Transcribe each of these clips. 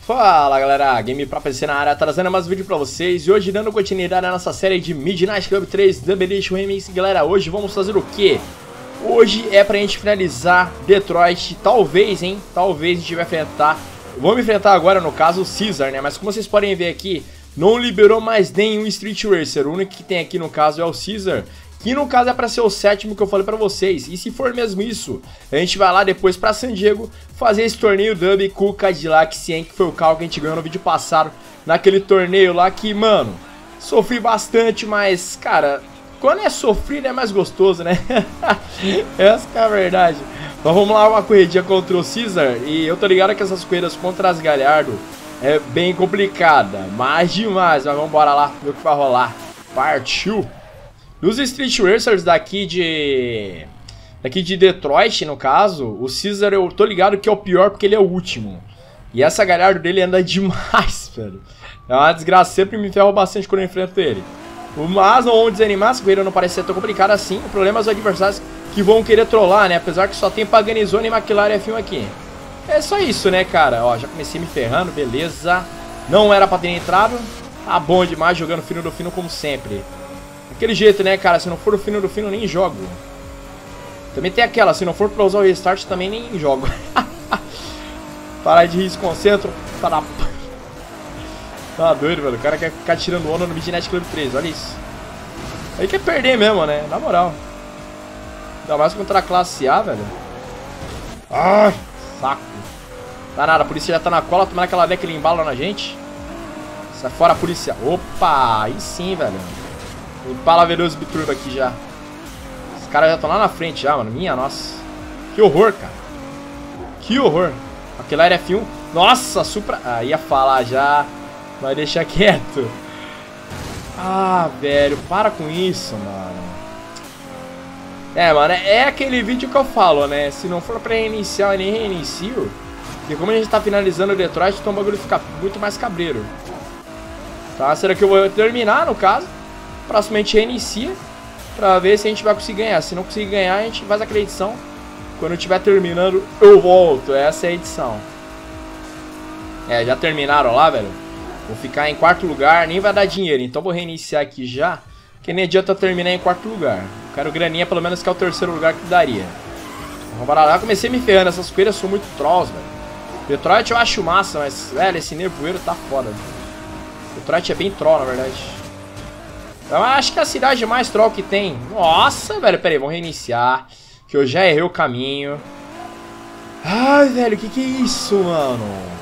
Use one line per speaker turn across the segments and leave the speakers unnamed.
Fala galera, Game pra PC na área, trazendo mais um vídeo pra vocês. E hoje dando continuidade na nossa série de Midnight Club 3 Double Edition Remix. Galera, hoje vamos fazer o quê? Hoje é pra gente finalizar Detroit, talvez, hein? Talvez a gente vai enfrentar. Vamos enfrentar agora, no caso, o Caesar, né? Mas como vocês podem ver aqui, não liberou mais nenhum Street Racer. O único que tem aqui, no caso, é o Caesar, que no caso é pra ser o sétimo que eu falei pra vocês. E se for mesmo isso, a gente vai lá depois pra San Diego fazer esse torneio Dub com o Cadillac Cien, que foi o carro que a gente ganhou no vídeo passado, naquele torneio lá que, mano, sofri bastante, mas, cara, quando é sofrido é mais gostoso, né? Essa que é a verdade. Então vamos lá, uma corridinha contra o Caesar. E eu tô ligado que essas corridas contra as Galhardo é bem complicada, mas demais. Mas vamos embora lá ver o que vai rolar. Partiu! Dos Street Racers daqui de Detroit, no caso, o Caesar eu tô ligado que é o pior porque ele é o último. E essa Galhardo dele anda demais, velho. É uma desgraça, sempre me ferro bastante quando eu enfrento ele. Mas não vamos desanimar, essa corrida não parece ser tão complicada assim. O problema é os adversários que vão querer trollar, né? Apesar que só tem Paganizone e McLaren F1 aqui. É só isso, né, cara? Ó, já comecei me ferrando, beleza. Não era pra ter entrado. Tá bom demais, jogando fino do fino como sempre. Aquele jeito, né, cara? Se não for o fino do fino, nem jogo. Também tem aquela, se não for pra usar o restart, também nem jogo. Para de rir, se concentra. Para... Tá doido, velho. O cara quer ficar tirando onda no Midnight Club 3, olha isso. Aí quer perder mesmo, né? Na moral. Ainda mais contra a classe A, velho. Ai, saco. Tá nada, a polícia já tá na cola, tomando aquela deck ele embala na gente. Sai fora a polícia. Opa, aí sim, velho. Impala Veloso Biturbo aqui já. Os caras já estão lá na frente já, mano. Minha nossa. Que horror, cara. Que horror. Aquele era F1. Nossa, Supra. Ah, ia falar já. Vai deixar quieto. Ah, velho. Para com isso, mano. É, mano. É aquele vídeo que eu falo, né? Se não for pra reiniciar, eu nem reinicio. Porque como a gente tá finalizando o Detroit, então o bagulho fica muito mais cabreiro. Tá? Será que eu vou terminar, no caso? Próximo a gente reinicia pra ver se a gente vai conseguir ganhar. Se não conseguir ganhar, a gente faz aquela edição. Quando eu estiver terminando, eu volto. Essa é a edição. É, já terminaram lá, velho. Vou ficar em quarto lugar, nem vai dar dinheiro. Então vou reiniciar aqui já. Porque nem adianta eu terminar em quarto lugar. Eu quero graninha, pelo menos que é o terceiro lugar que daria. Vamos parar lá. Comecei me ferrando. Essas coisas são muito trolls, velho. Detroit eu acho massa, mas, velho, esse nevoeiro tá foda. Detroit é bem troll, na verdade. Eu acho que é a cidade mais troll que tem. Nossa, velho, pera aí, vamos reiniciar. Que eu já errei o caminho. Ai, velho, que é isso, mano?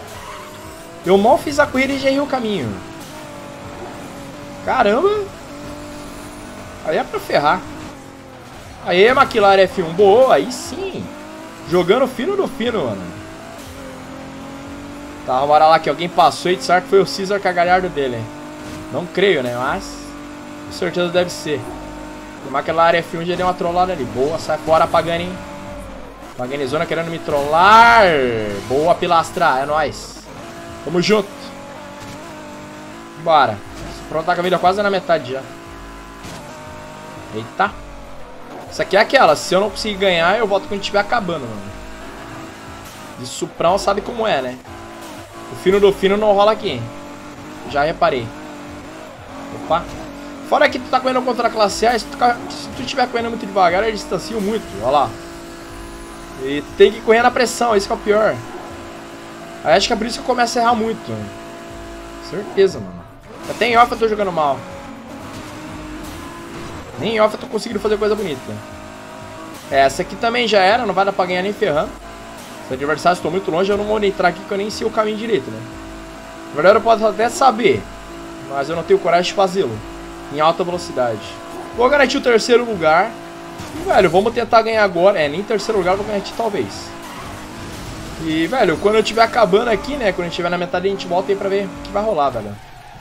Eu mal fiz a corrida e já errei o caminho. Caramba. Aí é pra ferrar. Aí, McLaren F1, boa, aí sim. Jogando fino do fino, mano. Tá, bora lá que alguém passou e disseram que foi o Caesar com a Galhardo dele. Não creio, né, mas... com certeza deve ser. O McLaren F1 já deu uma trollada ali. Boa, sai fora, Pagani. Paganizona querendo me trollar. Boa, Pilastra, é nóis. Tamo junto. Bora. Pronto, tá com a vida quase na metade já. Eita. Isso aqui é aquela. Se eu não conseguir ganhar, eu volto quando estiver acabando, mano. De Suprão sabe como é, né? O fino do fino não rola aqui. Já reparei. Opa. Fora que tu tá correndo contra a classe A, se tu estiver correndo muito devagar, eles distanciam muito, olha lá. E tem que correr na pressão, isso que é o pior. Aí acho que é por isso que eu começo a errar muito. Certeza, mano. Até em off eu tô jogando mal. Nem em off eu tô conseguindo fazer coisa bonita. Essa aqui também já era, não vai dar pra ganhar nem ferrando. Os adversários estão muito longe, eu não vou entrar aqui que eu nem sei o caminho direito, né? Na verdade eu posso até saber, mas eu não tenho coragem de fazê-lo em alta velocidade. Vou garantir o terceiro lugar. E, velho, vamos tentar ganhar agora. É, nem terceiro lugar eu vou garantir talvez. E, velho, quando eu estiver acabando aqui, né? Quando a gente estiver na metade, a gente volta aí pra ver o que vai rolar, velho.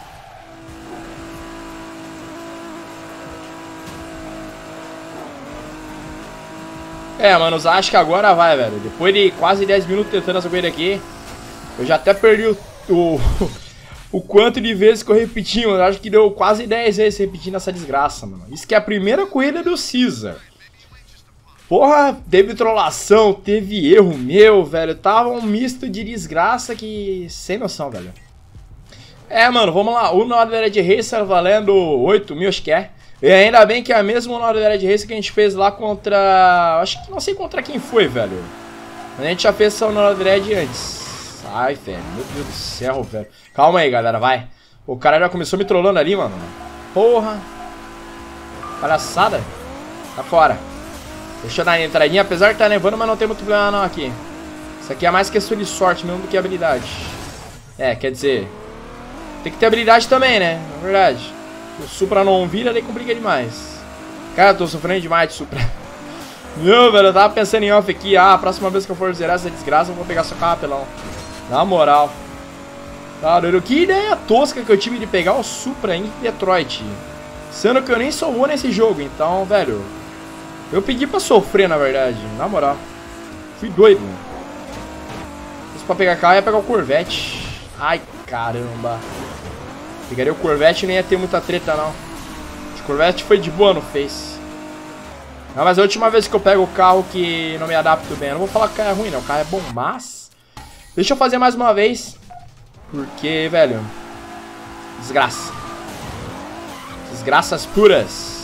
É, mano, acho que agora vai, velho. Depois de quase 10 minutos tentando essa corrida aqui, eu já até perdi o quanto de vezes que eu repeti, mano. Eu acho que deu quase 10 vezes repetindo essa desgraça, mano. Isso que é a primeira corrida do Caesar. Porra, teve trollação, teve erro meu, velho. Tava um misto de desgraça que... sem noção, velho. É, mano, vamos lá. O Nord Red Racer valendo 8 mil, acho que é. E ainda bem que é a mesma Nord Red Racer que a gente fez lá contra... acho que não sei contra quem foi, velho. A gente já fez essa Nord Red antes. Ai, velho, meu Deus do céu, velho. Calma aí, galera, vai. O cara já começou me trollando ali, mano. Porra. Palhaçada. Tá fora. Deixa eu dar uma entradinha. Apesar de estar nevando, mas não tem muito problema não aqui. Isso aqui é mais questão de sorte mesmo do que habilidade. É, quer dizer... tem que ter habilidade também, né? Na verdade. O Supra não vira, daí complica demais. Cara, eu tô sofrendo demais de Supra. Não, velho, eu tava pensando em off aqui. Ah, a próxima vez que eu for zerar essa desgraça, eu vou pegar só carro apelão. Na moral. Cara, que ideia tosca que eu tive de pegar o Supra em Detroit. Sendo que eu nem sou bom nesse jogo, então, velho... eu pedi pra sofrer, na verdade. Na moral. Fui doido. Se pra pegar carro, ia pegar o Corvette. Ai, caramba. Pegaria o Corvette e nem ia ter muita treta, não. O Corvette foi de boa no Face. Não, mas é a última vez que eu pego o carro que não me adapto bem. Eu não vou falar que o carro é ruim, não. O carro é bom, mas... deixa eu fazer mais uma vez. Porque, velho... desgraça. Desgraças puras.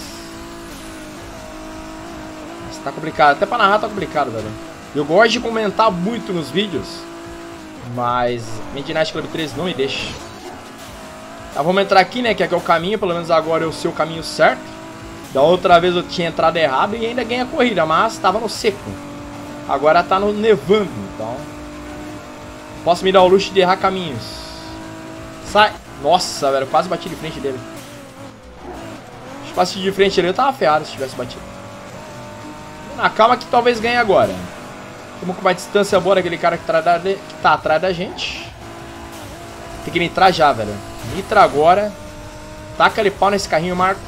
Mas tá complicado. Até pra narrar tá complicado, velho. Eu gosto de comentar muito nos vídeos. Mas Midnight Club 3 não me deixa. Tá, vamos entrar aqui, né? Que aqui é o caminho. Pelo menos agora eu sei o caminho certo. Da outra vez eu tinha entrado errado e ainda ganhei a corrida. Mas tava no seco. Agora tá no nevando. Então posso me dar o luxo de errar caminhos. Sai. Nossa, velho. Quase bati de frente dele. Se passasse de frente ali eu tava ferrado se tivesse batido. Na calma que talvez ganhe agora. Estamos com uma distância boa daquele cara que tá atrás da gente. Tem que nitrar já, velho. Nitra agora. Taca ele pau nesse carrinho, Marco.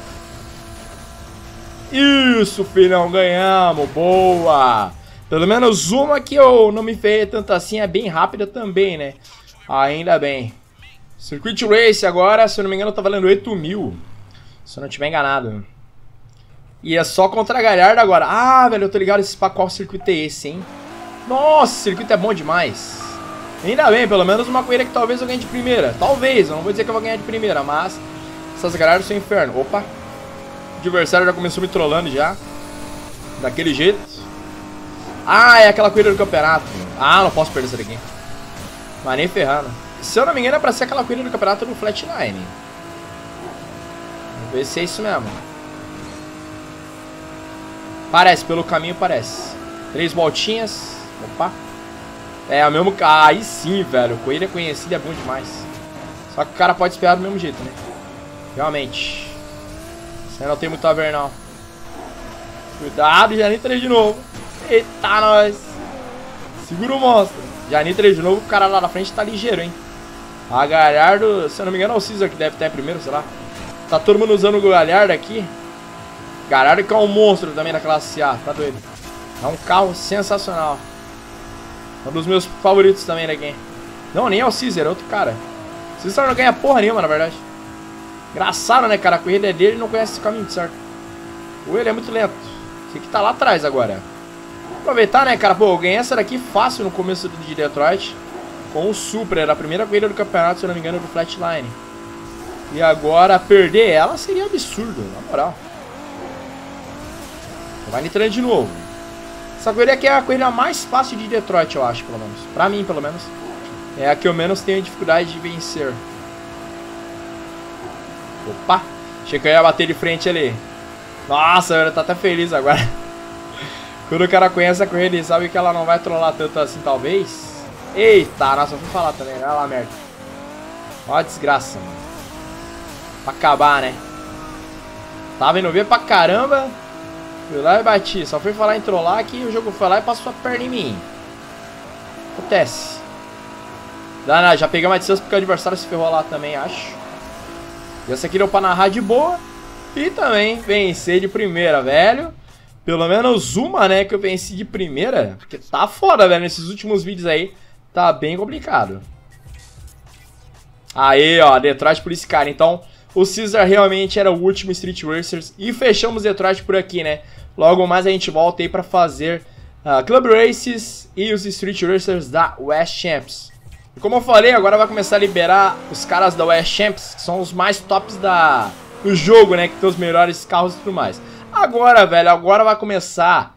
Isso, filhão. Ganhamos. Boa. Pelo menos uma que eu não me ferrei tanto assim. É bem rápida também, né? Ainda bem. Circuit Race agora, se eu não me engano, tá valendo 8 mil. Se eu não estiver enganado. E é só contra a Galhardo agora. Ah, velho, eu tô ligado pra qual circuito é esse, hein? Nossa, esse circuito é bom demais. Ainda bem, pelo menos uma corrida que talvez eu ganhe de primeira. Talvez, eu não vou dizer que eu vou ganhar de primeira, mas essas Galhardo são inferno. Opa. O adversário já começou me trollando já. Daquele jeito. Ah, é aquela corrida do campeonato. Ah, não posso perder essa daqui. Mas nem ferrando. Se eu não me engano é pra ser aquela corrida do campeonato do Flatline. Vamos ver se é isso mesmo. Parece, pelo caminho parece. 3 voltinhas. Opa. É o mesmo... aí sim, velho. Corrida conhecida é bom demais. Só que o cara pode esperar do mesmo jeito, né? Realmente. Isso aí não tem muito a ver, não. Cuidado, já nitrei de novo. Eita, nós. Segura o monstro. Já nitrei de novo, o cara lá na frente tá ligeiro, hein? A Galhardo, se eu não me engano é o Caesar que deve estar em primeiro, sei lá. Tá todo mundo usando o Galhardo aqui. Galhardo que é um monstro também da classe A, tá doido. É um carro sensacional. Um dos meus favoritos também daqui. Não, nem é o Caesar, é outro cara. O Caesar não ganha porra nenhuma, na verdade. Engraçado, né, cara? A corrida é dele e não conhece esse caminho, certo? Ou ele é muito lento. Esse aqui tá lá atrás agora. Vou aproveitar, né, cara? Pô, eu ganhei essa daqui fácil no começo de Detroit. Com o Supra, era a primeira corrida do campeonato, se eu não me engano, do Flatline. E agora perder ela seria absurdo, na moral. Vai nitrando de novo. Essa corrida aqui é a corrida mais fácil de Detroit, eu acho, pelo menos. Pra mim, pelo menos. É a que eu menos tenho dificuldade de vencer. Opa! Achei que eu ia bater de frente ali. Nossa, eu tô até feliz agora. Quando o cara conhece a corrida e sabe que ela não vai trollar tanto assim, talvez. Eita, nossa, eu fui falar também. Olha lá, merda. Olha a desgraça, mano. Pra acabar, né? Tava indo ver pra caramba. Fui lá e bati. Só fui falar em trollar que o jogo foi lá e passou a perna em mim. Acontece. Dá, já peguei uma distância porque o adversário se ferrou lá também, acho. E essa aqui deu pra narrar de boa. E também vencer de primeira, velho. Pelo menos uma, né, que eu venci de primeira. Porque tá foda, velho. Nesses últimos vídeos aí tá bem complicado. Aí, ó, Detroit por esse cara. Então, o Caesar realmente era o último Street Racers. E fechamos Detroit por aqui, né? Logo mais a gente volta aí pra fazer Club Races e os Street Racers da West Champs. E como eu falei, agora vai começar a liberar os caras da West Champs, que são os mais tops do jogo, né? Que tem os melhores carros e tudo mais. Agora, velho, agora vai começar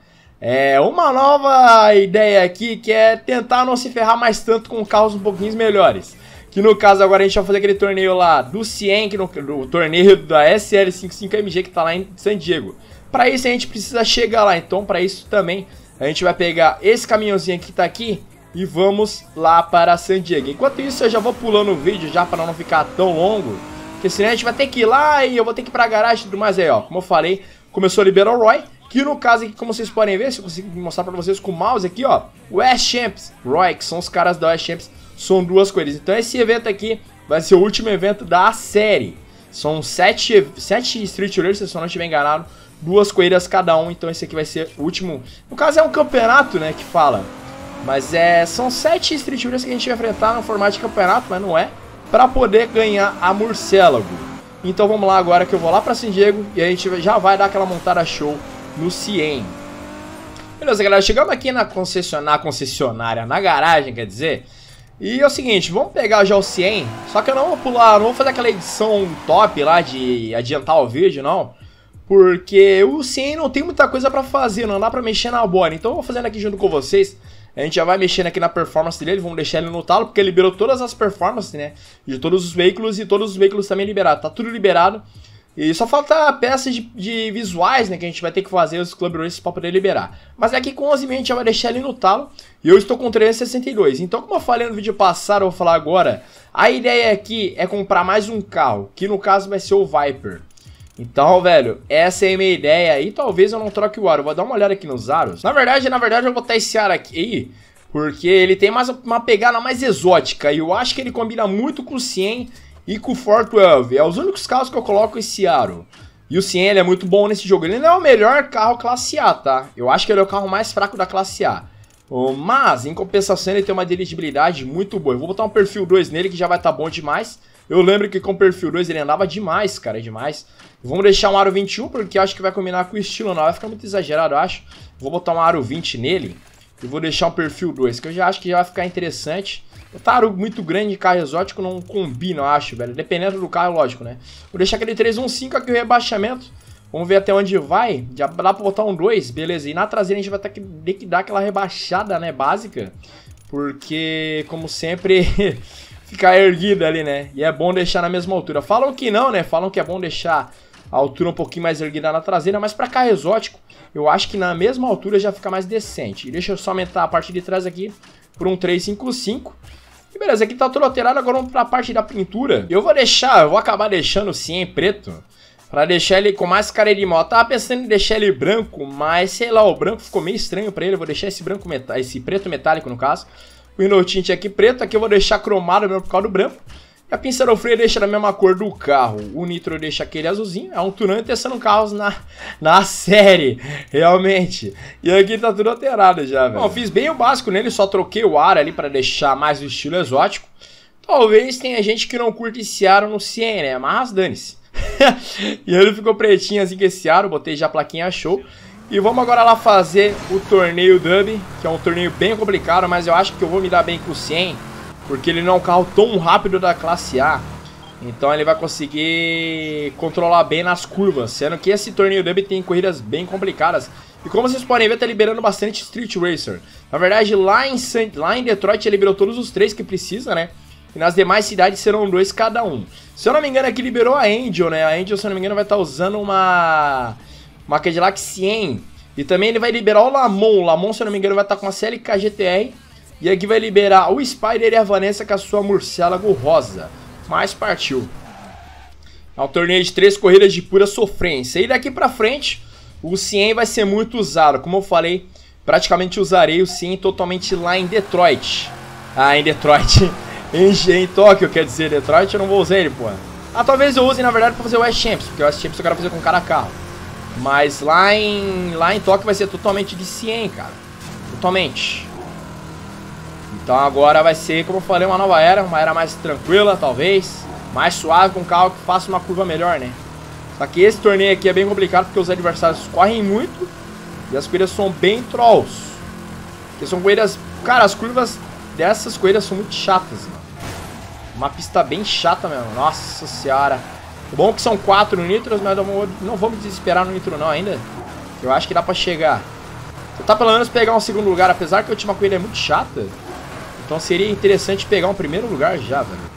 uma nova ideia aqui, que é tentar não se ferrar mais tanto com carros um pouquinho melhores. Que no caso agora a gente vai fazer aquele torneio lá do Cien, o torneio da SL55MG que tá lá em San Diego. Pra isso a gente precisa chegar lá, então pra isso também a gente vai pegar esse caminhãozinho que tá aqui e vamos lá para San Diego. Enquanto isso eu já vou pulando o vídeo já para não ficar tão longo, porque senão a gente vai ter que ir lá e eu vou ter que ir pra garagem e tudo mais aí, ó. Como eu falei, começou a liberar o Roy, que no caso aqui, como vocês podem ver, se eu consigo mostrar pra vocês com o mouse aqui, ó, West Champs, Roy, que são os caras da West Champs, são duas coisas. Então esse evento aqui vai ser o último evento da série. São 7 Street Racers, se eu não estiver enganado, 2 corridas cada um, então esse aqui vai ser o último. No caso é um campeonato, né, que fala. Mas são 7 Street Racers que a gente vai enfrentar no formato de campeonato, mas não é, pra poder ganhar a Murciélago. Então vamos lá agora que eu vou lá pra San Diego e a gente já vai dar aquela montada show no Cien. Beleza, galera, chegamos aqui na concessionária, na garagem, quer dizer. E é o seguinte, vamos pegar já o Cien, só que eu não vou pular, não vou fazer aquela edição top lá de adiantar o vídeo, não. Porque o Cien não tem muita coisa pra fazer, não dá pra mexer na body. Então eu vou fazendo aqui junto com vocês. A gente já vai mexendo aqui na performance dele, vamos deixar ele no talo, porque ele liberou todas as performances, né? De todos os veículos e todos os veículos também liberados. Tá tudo liberado. E só falta peças de visuais, né? Que a gente vai ter que fazer os Club Races pra poder liberar. Mas aqui com 11 a gente já vai deixar ele no talo. E eu estou com 362. Então, como eu falei no vídeo passado, eu vou falar agora. A ideia aqui é comprar mais um carro, que no caso vai ser o Viper. Então, velho, essa é a minha ideia. E talvez eu não troque o aro. Vou dar uma olhada aqui nos aros. Na verdade, eu vou botar esse aro aqui, porque ele tem mais uma pegada mais exótica. E eu acho que ele combina muito com o Cien e com o 412. É os únicos carros que eu coloco esse aro. E o Cien, ele é muito bom nesse jogo. Ele não é o melhor carro classe A, tá? Eu acho que ele é o carro mais fraco da classe A. Mas, em compensação, ele tem uma dirigibilidade muito boa. Eu vou botar um perfil 2 nele, que já vai estar bom demais. Eu lembro que com o perfil 2 ele andava demais, cara, demais. Vamos deixar um aro 21, porque eu acho que vai combinar com o estilo, não. Vai ficar muito exagerado, eu acho. Vou botar um aro 20 nele. E vou deixar um perfil 2, que eu já acho que já vai ficar interessante. Botar aro muito grande de carro exótico não combina, eu acho, velho. Dependendo do carro, lógico, né? Vou deixar aquele 315 aqui, o rebaixamento. Vamos ver até onde vai. Já dá pra botar um 2, beleza. E na traseira a gente vai ter que dar aquela rebaixada, né, básica. Porque, como sempre... ficar erguida ali, né? E é bom deixar na mesma altura. Falam que não, né? Falam que é bom deixar a altura um pouquinho mais erguida na traseira, mas pra carro exótico, eu acho que na mesma altura já fica mais decente. E deixa eu só aumentar a parte de trás aqui por um 355. E beleza, aqui tá tudo alterado, agora vamos pra parte da pintura. Eu vou acabar deixando o Cien preto, pra deixar ele com mais cara de mal. Eu tava pensando em deixar ele branco, mas sei lá, o branco ficou meio estranho pra ele. Eu vou deixar esse preto metálico no caso. O Window Tint aqui preto, aqui eu vou deixar cromado mesmo por causa do branco. E a pinça freio deixa da mesma cor do carro. O nitro deixa aquele azulzinho. É um tunante testando carros na série, realmente. E aqui tá tudo alterado já, velho. Bom, eu fiz bem o básico nele, só troquei o ar ali pra deixar mais o estilo exótico. Talvez tenha gente que não curte esse aro no Cien, né? Mas dane-se. E ele ficou pretinho assim com esse aro, botei já a plaquinha show. E vamos agora lá fazer o torneio Dub, que é um torneio bem complicado, mas eu acho que eu vou me dar bem com o Cien, porque ele não é um carro tão rápido da classe A. Então ele vai conseguir controlar bem nas curvas, sendo que esse torneio Dub tem corridas bem complicadas. E como vocês podem ver, tá liberando bastante Street Racer. Na verdade, lá em Detroit ele liberou todos os 3 que precisa, né? E nas demais cidades serão 2 cada um. Se eu não me engano, aqui liberou a Angel, né? A Angel, se eu não me engano, vai estar usando uma Cadillac Cien. E também ele vai liberar o Lamon. O Lamon, se eu não me engano, vai estar com uma CLK GTR. E aqui vai liberar o Spider e a Vanessa com a sua Murciélago rosa. Mas partiu. É um torneio de 3 corridas de pura sofrência. E daqui pra frente, o Cien vai ser muito usado. Como eu falei, praticamente usarei o Cien totalmente lá em Detroit. Ah, em Detroit. Em Tóquio, quer dizer, Detroit eu não vou usar ele, pô. Ah, talvez eu use, na verdade, pra fazer o West Champs. Porque o West Champs eu quero fazer com cara a carro. Mas lá em Tóquio vai ser totalmente de Cien, cara. Totalmente. Então agora vai ser, como eu falei, uma nova era. Uma era mais tranquila, talvez. Mais suave, com um carro que faça uma curva melhor, né? Só que esse torneio aqui é bem complicado porque os adversários correm muito E as corridas são bem trolls. Porque são corridas... Cara, as curvas dessas corridas são muito chatas, mano. Uma pista bem chata mesmo. Nossa senhora. O bom é que são 4 nitros, mas não vou me desesperar no nitro não ainda. Eu acho que dá pra chegar. Tentar pelo menos pegar um segundo lugar. Apesar que a última corrida é muito chata. Então seria interessante pegar um primeiro lugar já, velho.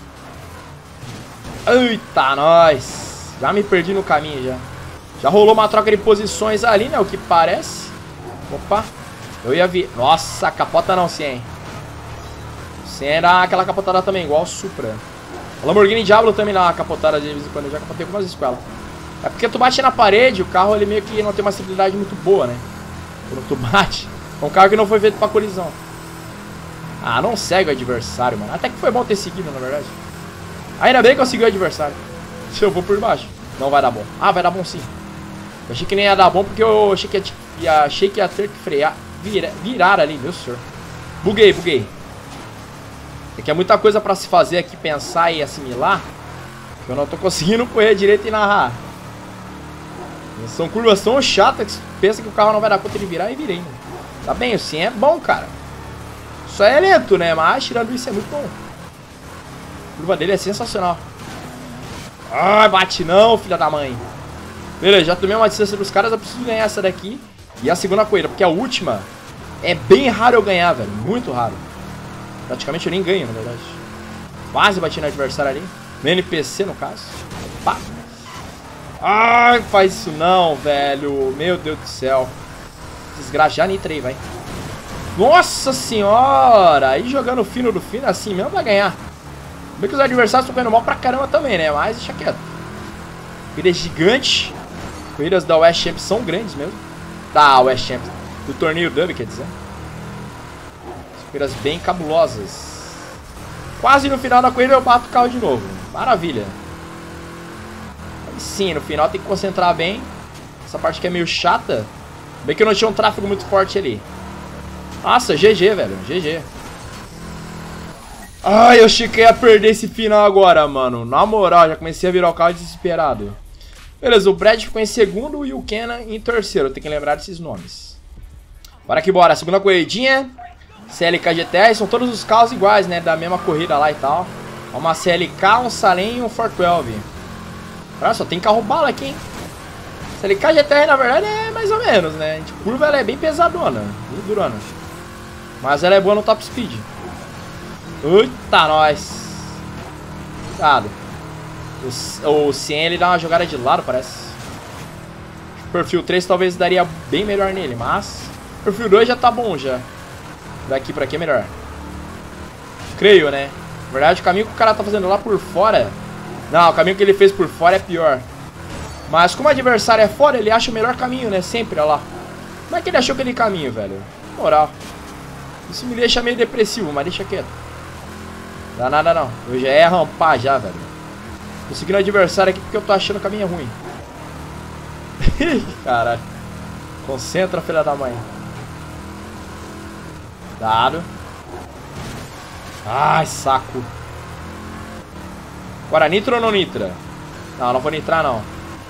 Eita, nós. Já me perdi no caminho já. Já rolou uma troca de posições ali, né? O que parece. Opa. Eu ia vir. Nossa, capota não, Cien. Cien dá aquela capotada também, igual o Supra. A Lamborghini Diablo também dá uma capotada de vez em quando. Eu já capotei algumas vezes com ela. É porque tu bate na parede, o carro ele meio que não tem uma estabilidade muito boa, né? Quando tu bate. É um carro que não foi feito pra colisão. Ah, não segue o adversário, mano. Até que foi bom ter seguido, na verdade. Ainda bem que eu segui o adversário. Se eu vou por baixo. Não vai dar bom. Ah, vai dar bom sim. Eu achei que nem ia dar bom porque eu achei que ia ter que frear. Virar ali, meu senhor. Buguei. É que é muita coisa pra se fazer aqui, pensar e assimilar. Que eu não tô conseguindo correr direito e narrar. São curvas tão chatas que você pensa que o carro não vai dar conta de virar e virei. Tá bem, o sim é bom, cara. Só é lento, né? Mas tirando isso é muito bom. A curva dele é sensacional. Ai, bate não, filha da mãe. Beleza, já tomei uma distância dos caras. Eu preciso ganhar essa daqui e a segunda corrida. Porque a última é bem raro eu ganhar, velho. Muito raro. Praticamente eu nem ganho, na verdade. Quase bati no adversário ali. No NPC, no caso. Opa. Ai, faz isso não, velho. Meu Deus do céu. Desgraça, já nitrei, vai. Nossa senhora. Aí jogando fino do fino, assim mesmo vai ganhar. Bem que os adversários estão ganhando mal pra caramba também, né? Mas deixa quieto. Corrida gigante. Corridas da West Champs são grandes mesmo. Da West Champs. Do torneio Dub, quer dizer. Corridas bem cabulosas. Quase no final da corrida eu bato o carro de novo. Maravilha. Aí sim, no final tem que concentrar bem. Essa parte que é meio chata. Bem que eu não tinha um tráfego muito forte ali. Nossa, GG, velho. GG. Ai, eu achei que ia perder esse final agora, mano. Na moral, já comecei a virar o carro desesperado. Beleza, o Brad ficou em segundo e o Kenan em terceiro. Tem que lembrar desses nomes. Bora que bora. Segunda corridinha. CLK GTR. São todos os carros iguais, né? Da mesma corrida lá e tal. Uma CLK, um Salem e um 412. Olha só, tem carro bala aqui, hein? CLK GTR, na verdade, é mais ou menos, né? De curva ela é bem pesadona. Bem durona. Mas ela é boa no top speed. Eita, nós. Cuidado. O Cien ele dá uma jogada de lado, parece. O perfil 3 talvez daria bem melhor nele, mas o perfil 2 já tá bom já. Daqui pra aqui é melhor. Creio, né? Na verdade, o caminho que o cara tá fazendo lá por fora... Não, o caminho que ele fez por fora é pior. Mas como o adversário é fora, ele acha o melhor caminho, né? Sempre, olha lá. Como é que ele achou aquele caminho, velho? Moral. Isso me deixa meio depressivo, mas deixa quieto. Dá nada não. Eu já é rampar já, velho. Tô seguindo o adversário aqui porque eu tô achando o caminho ruim. Caralho. Concentra, filha da mãe. Dado. Ai, saco. Agora, nitro ou não nitra? Não, não vou nitrar, não.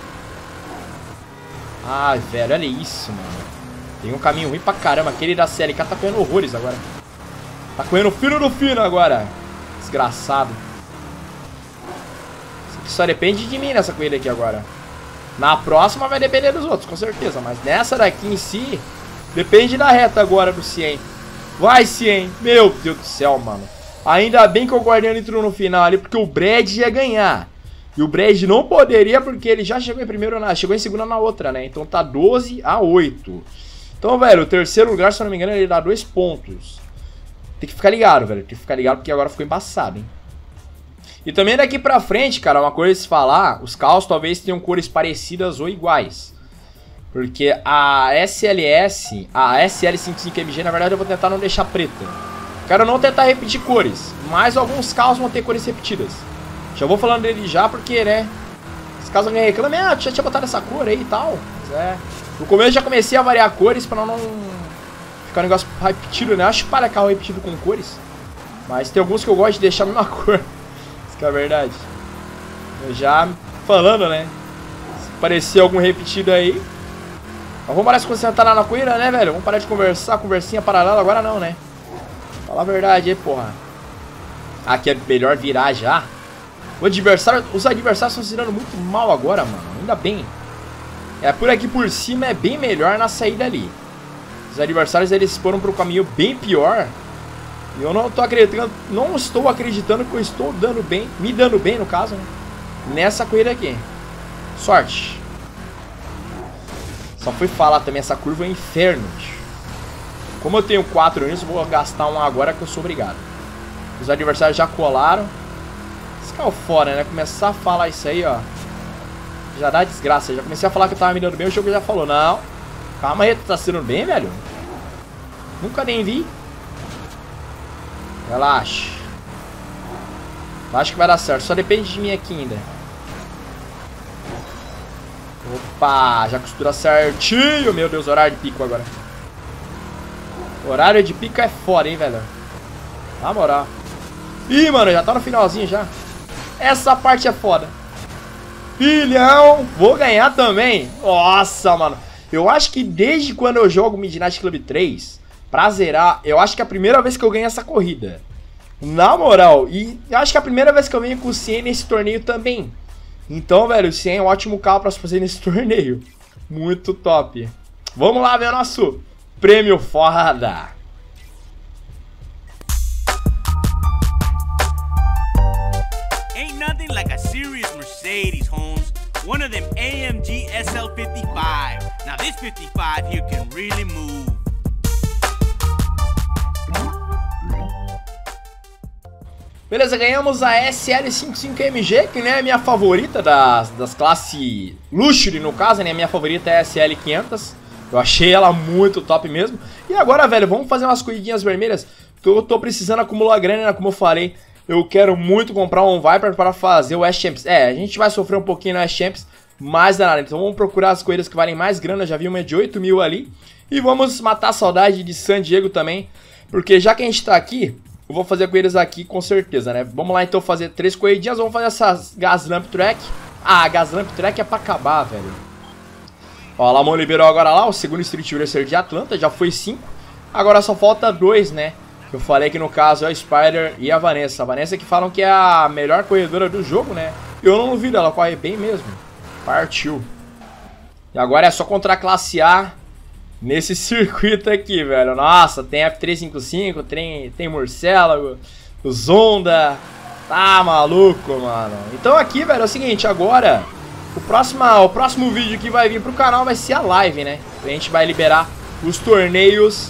Ai, velho, olha isso, mano. Tem um caminho ruim pra caramba. Aquele da CLK tá correndo horrores agora. Tá correndo fino do fino agora. Desgraçado. Isso aqui só depende de mim nessa corrida aqui agora. Na próxima vai depender dos outros, com certeza. Mas nessa daqui em si, depende da reta agora do Cien. Vai, Cien. Meu Deus do céu, mano. Ainda bem que o Guardião entrou no final ali, porque o Brad ia ganhar. E o Brad não poderia, porque ele já chegou em primeiro, chegou em segunda na outra, né? Então tá 12-8. Então, velho, o terceiro lugar, se eu não me engano, ele dá 2 pontos. Tem que ficar ligado, velho. Tem que ficar ligado, porque agora ficou embaçado, hein? E também daqui pra frente, cara, uma coisa a se falar, os carros talvez tenham cores parecidas ou iguais. Porque a SLS, a SL55MG, na verdade eu vou tentar não deixar preta. Quero não tentar repetir cores, mas alguns carros vão ter cores repetidas. Já vou falando dele já, porque, né, os carros alguém reclama, tu já tinha botado essa cor aí e tal. Mas é, no começo eu já comecei a variar cores pra não ficar um negócio repetido, né? Acho para carro repetido com cores. Mas tem alguns que eu gosto de deixar a mesma cor. Isso que é a verdade. Eu já falando, né, se parecer algum repetido aí, Mas vamos parar de se concentrar lá na corrida, né, velho? Vamos parar de conversar, conversinha paralela agora não, né? Fala a verdade aí, porra. Aqui é melhor virar já. Os adversários estão se dando muito mal agora, mano. Ainda bem. É, por aqui por cima é bem melhor na saída ali. Os adversários, eles foram pro caminho bem pior. E eu não tô acreditando, não estou acreditando que eu estou dando bem, me dando bem no caso, né? Nessa corrida aqui. Sorte. Só fui falar também, essa curva é um inferno, bicho. Como eu tenho 4 nisso, vou gastar um agora que eu sou obrigado. Os adversários já colaram. Isso que é o fora, né? Começar a falar isso aí, ó. Já dá desgraça. Já comecei a falar que eu tava me dando bem, o jogo já falou, não. Calma aí, tu tá sendo bem, velho? Nunca nem vi. Relaxa. Acho que vai dar certo. Só depende de mim aqui ainda. Opa, já costura certinho. Meu Deus, horário de pico agora. Horário de pico é foda, hein, velho. Na moral. Ih, mano, já tá no finalzinho já. Essa parte é foda. Filhão, vou ganhar também. Nossa, mano. Eu acho que desde quando eu jogo Midnight Club 3, pra zerar, eu acho que é a primeira vez que eu ganho essa corrida. Na moral. E eu acho que é a primeira vez que eu venho com o Cien nesse torneio também. Então, velho, o Cien é um ótimo carro pra se fazer nesse torneio. Muito top. Vamos lá ver o nosso prêmio foda.
Ain't nothing like a serious Mercedes, Holmes. One of them AMG SL55. Now this 55 here can really move.
Beleza, ganhamos a SL55MG, que é a minha favorita das classes Luxury, no caso, né? A minha favorita é a SL500. Eu achei ela muito top mesmo. E agora, velho, vamos fazer umas corridinhas vermelhas. Eu tô precisando acumular grana, né? Como eu falei. Eu quero muito comprar um Viper para fazer o S-Champs. É, a gente vai sofrer um pouquinho no S-Champs, mas danado. Então vamos procurar as corridas que valem mais grana. Já vi uma de 8 mil ali. E vamos matar a saudade de San Diego também. Porque já que a gente tá aqui, eu vou fazer corridas aqui com certeza, né? Vamos lá então fazer 3 corridinhas. Vamos fazer essas Gaslamp Track. Ah, a Gaslamp Track é pra acabar, velho. Ó, a Lamont liberou agora lá o segundo Street Racer de Atlanta. Já foi 5. Agora só falta 2, né? Eu falei que no caso é a Spider e a Vanessa. A Vanessa que falam que é a melhor corredora do jogo, né? Eu não duvido, ela corre bem mesmo. Partiu. E agora é só contra a classe A nesse circuito aqui, velho. Nossa, tem F355, tem Murciélago, o Zonda. Tá maluco, mano. Então aqui, velho, é o seguinte, agora o próximo vídeo que vai vir pro canal vai ser a live, né? A gente vai liberar os torneios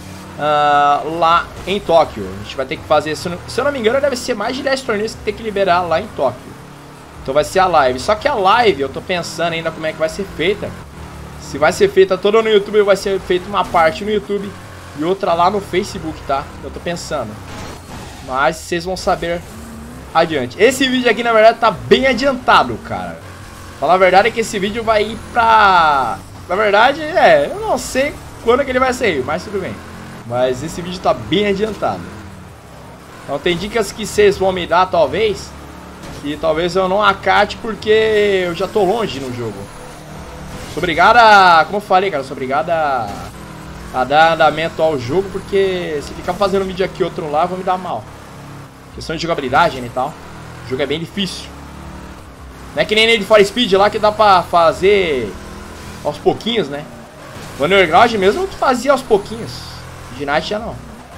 lá em Tóquio. A gente vai ter que fazer, se eu não me engano, deve ser mais de 10 torneios que tem que liberar lá em Tóquio. Então vai ser a live. Só que a live, eu tô pensando ainda como é que vai ser feita. Se vai ser feita toda no YouTube ou vai ser feita uma parte no YouTube e outra lá no Facebook, tá? Eu tô pensando. Mas vocês vão saber adiante. Esse vídeo aqui, na verdade, tá bem adiantado, cara. Falar a verdade é que esse vídeo vai ir pra... Na verdade, eu não sei quando que ele vai sair, mas tudo bem. Mas esse vídeo tá bem adiantado. Então tem dicas que vocês vão me dar, talvez. Que talvez eu não acate porque eu já tô longe no jogo. Sou obrigado a... Como eu falei, cara, sou obrigado a dar andamento ao jogo. Porque se ficar fazendo um vídeo aqui e outro lá, vou me dar mal. Questão de jogabilidade, né, e tal. O jogo é bem difícil. Não é que nem Need for Speed lá que dá pra fazer aos pouquinhos, né? O Underground mesmo tu fazia aos pouquinhos. De Night já não.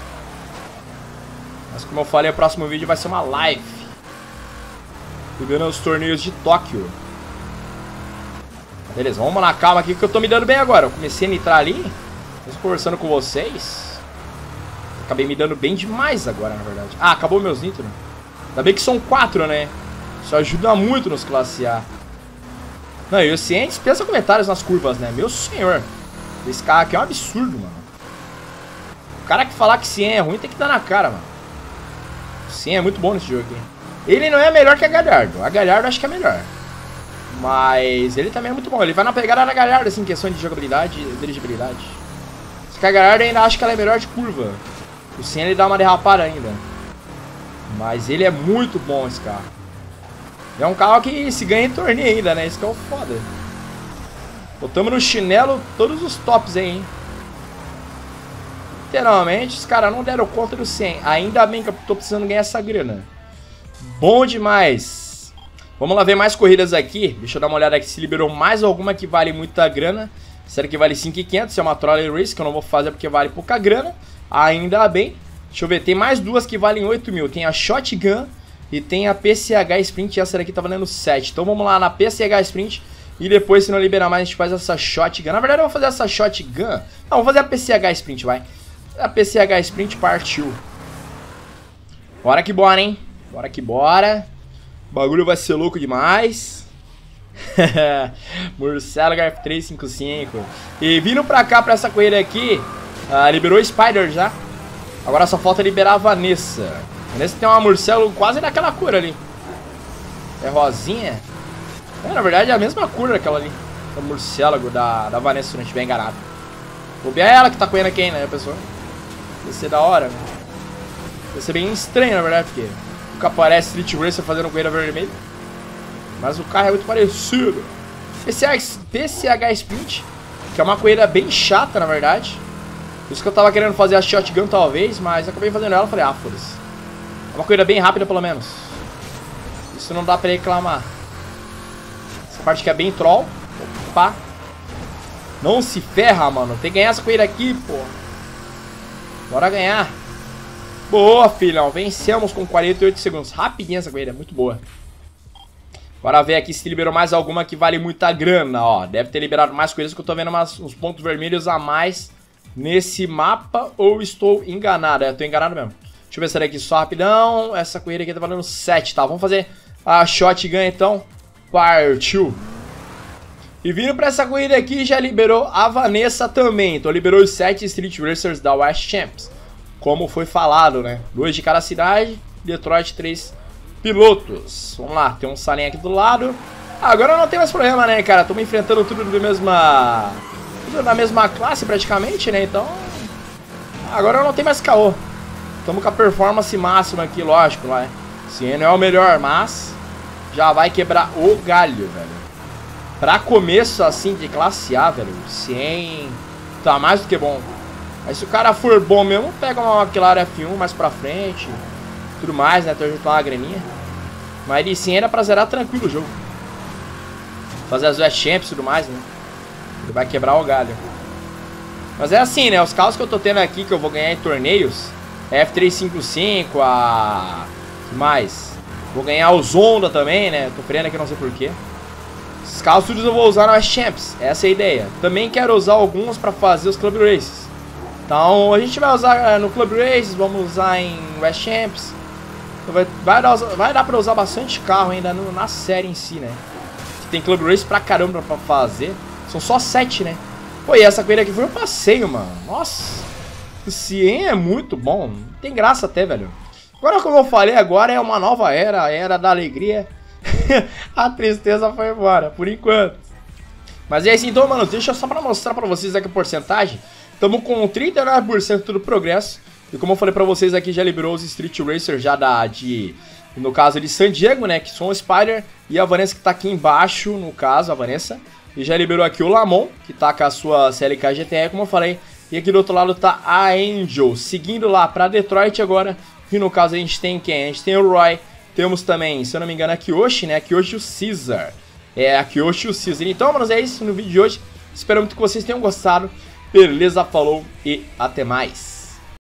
Mas como eu falei, o próximo vídeo vai ser uma live. Liberando os torneios de Tóquio. Beleza, vamos na calma aqui que eu tô me dando bem agora. Eu comecei a nitrar ali. Tô conversando com vocês. Acabei me dando bem demais agora, na verdade. Ah, acabou meus nitros. Ainda bem que são 4, né? Isso ajuda muito nos classe A. Não, e o Cien dispensa comentários nas curvas, né? Meu senhor. Esse carro aqui é um absurdo, mano. O cara que falar que Cien é ruim tem que dar na cara, mano. O Cien é muito bom nesse jogo aqui. Ele não é melhor que a Gallardo. A Gallardo acho que é melhor. Mas ele também é muito bom. Ele vai na pegada da Gallardo, assim, em questão de jogabilidade e dirigibilidade. Só que a Gallardo ainda acho que ela é melhor de curva. O Cien ele dá uma derrapada ainda. Mas ele é muito bom, esse carro. É um carro que se ganha em torneio ainda, né? Isso que é o foda. Botamos no chinelo todos os tops aí, hein? Literalmente, os caras não deram conta do 100. Ainda bem que eu tô precisando ganhar essa grana. Bom demais. Vamos lá ver mais corridas aqui. Deixa eu dar uma olhada aqui se liberou mais alguma que vale muita grana. Será que vale 5.500? É uma Trolley Race que eu não vou fazer porque vale pouca grana. Ainda bem. Deixa eu ver, tem mais duas que valem 8 mil. Tem a Shotgun e tem a PCH Sprint. E essa daqui tá valendo 7. Então vamos lá na PCH Sprint. E depois, se não liberar mais, a gente faz essa Shotgun. Na verdade, eu vou fazer essa Shotgun. Não, vou fazer a PCH Sprint, vai. A PCH Sprint partiu. Bora que bora, hein? Bora que bora. O bagulho vai ser louco demais. Murciélago F355. E vindo pra cá, pra essa corrida aqui, liberou o Spider já. Agora só falta liberar a Vanessa. A Vanessa tem uma Murciélago quase naquela cor ali. É rosinha. Na verdade é a mesma cor daquela ali. A Murciélago da Vanessa, se não estiver enganado. Vou ver ela que tá correndo aqui, né, pessoal? Vai ser da hora. Vai ser bem estranho, na verdade, porque nunca aparece Street Racer fazendo corrida vermelha. Mas o carro é muito parecido. PCH Sprint, que é uma corrida bem chata, na verdade. Por isso que eu tava querendo fazer a Shotgun, talvez, mas acabei fazendo ela e falei, foda-se. É uma corrida bem rápida, pelo menos. Isso não dá pra reclamar. Essa parte aqui é bem troll. Opa. Não se ferra, mano. Tem que ganhar essa corrida aqui, pô. Bora ganhar. Boa, filhão. Vencemos com 48 segundos. Rapidinho essa corrida, muito boa. Bora ver aqui se liberou mais alguma que vale muita grana, ó. Deve ter liberado mais coisas que eu tô vendo uns pontos vermelhos a mais nesse mapa. Ou estou enganado? Eu tô enganado mesmo. Deixa eu ver se era aqui só rapidão. Essa corrida aqui tá valendo 7, tá? Vamos fazer a Shotgun então. Partiu. E vindo pra essa corrida aqui, já liberou a Vanessa também. Então liberou os 7 Street Racers da West Champs. Como foi falado, né? 2 de cada cidade, Detroit 3 pilotos. Vamos lá, tem um salinho aqui do lado. Agora não tem mais problema, né, cara? Estamos enfrentando tudo da mesma classe praticamente, né? Então, agora não tem mais caô. Estamos com a performance máxima aqui, lógico, né? Sim, não é o melhor, mas já vai quebrar o galho, velho. Pra começo, assim, de classe A, velho, 100 tá mais do que bom. Aí se o cara for bom mesmo, pega uma McLaren F1 mais pra frente, tudo mais, né, até juntar uma graninha. Mas de 100 era pra zerar tranquilo o jogo. Fazer as West Champs e tudo mais, né. Ele vai quebrar o galho. Mas é assim, né, os carros que eu tô tendo aqui, que eu vou ganhar em torneios, é F355, a... que mais? Vou ganhar os Honda também, né, tô freando aqui, não sei porquê. Esses carros todos eu vou usar na West Champs, essa é a ideia. Também quero usar alguns para fazer os Club Races. Então a gente vai usar no Club Races, vamos usar em West Champs. Vai dar para usar bastante carro ainda na série em si, né? Tem Club Race pra caramba pra fazer. São só 7, né? Pô, e essa corrida aqui foi um passeio, mano. Nossa, o CIEM é muito bom. Tem graça até, velho. Agora, como eu falei, agora é uma nova era, a era da alegria. A tristeza foi embora, por enquanto. Mas é isso então, mano. Deixa só pra mostrar pra vocês aqui a porcentagem. Estamos com 39% do progresso. E como eu falei pra vocês aqui, já liberou os Street Racers já no caso de San Diego, né? Que são o Spider e a Vanessa que tá aqui embaixo, no caso, a Vanessa. E já liberou aqui o Lamon, que tá com a sua CLK GTE, como eu falei. E aqui do outro lado tá a Angel, seguindo lá pra Detroit agora. E no caso a gente tem quem? A gente tem o Roy. Temos também, se eu não me engano, a Kiyoshi, né? A Kiyoshi e o Caesar. É, a Kiyoshi e o Caesar. Então, manos, é isso no vídeo de hoje. Espero muito que vocês tenham gostado. Beleza, falou e até mais.